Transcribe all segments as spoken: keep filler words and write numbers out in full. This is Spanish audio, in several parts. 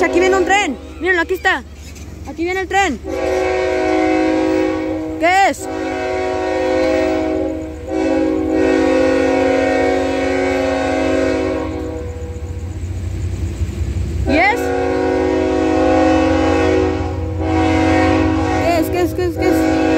mancha, aquí viene un tren. Mírenlo, aquí está. Aquí viene el tren. ¿Qué es? ¿Y es? ¿Qué es? ¿Qué es? ¿Qué es? ¿Qué es?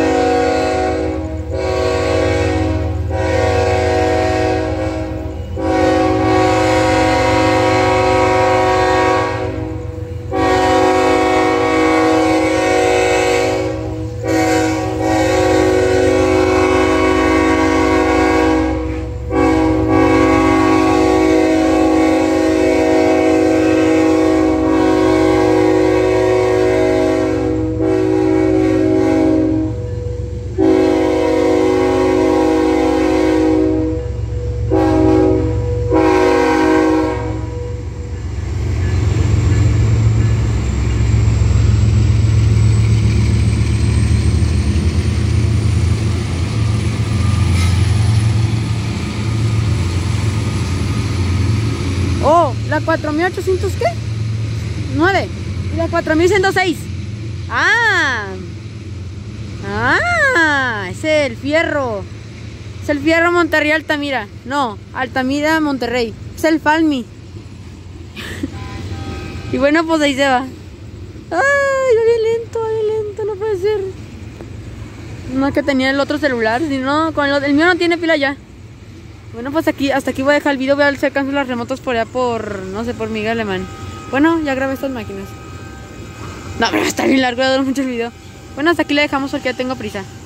Oh, la cuatro mil ochocientos, ¿qué? nueve. Y la cuatro mil ciento seis. Ah. Ah, es el fierro. Es el fierro Monterrey Altamira. No, Altamira Monterrey. Es el Falmi. Y bueno, pues ahí se va. Ay, va bien lento, va bien lento, no puede ser. No, que tenía el otro celular, si no, con el, el mío no tiene pila ya. Bueno, pues aquí, hasta aquí voy a dejar el video. Voy a ver si alcanzo las remotos por allá por, no sé, por Miguel Alemán. Bueno, ya grabé estas máquinas. No, pero está bien largo, ya duró mucho el video. Bueno, hasta aquí le dejamos porque ya tengo prisa.